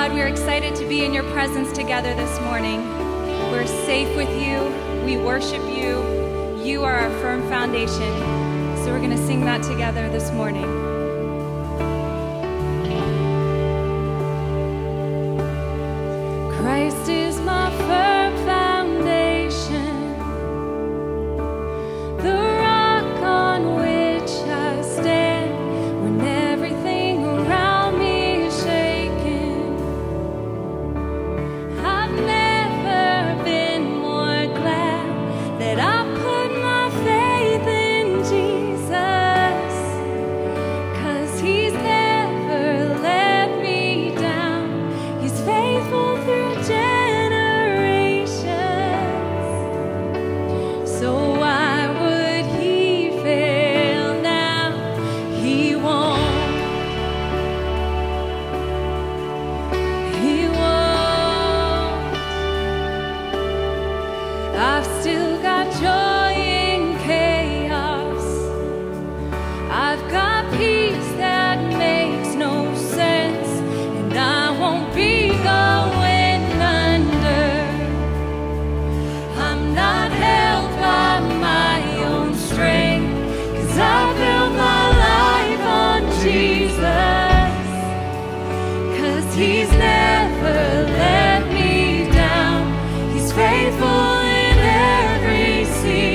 God, we're excited to be in your presence together this morning. We're safe with you. We worship you. You are our firm foundation. So we're going to sing that together this morning. Christ is my firm foundation, the rock on which I stand when everything around me is shaking. I've never been more glad that I put my faith in Jesus, 'cause he's never let me down. He's faithful through generations. So why would he fail now? He won't. He won't. I've still got joy in chaos. I've got peace that makes no sense, and I won't be going under. I'm not held by my own strength, 'cause I built my life on Jesus, 'cause he's never let me down. He's faithful in every season.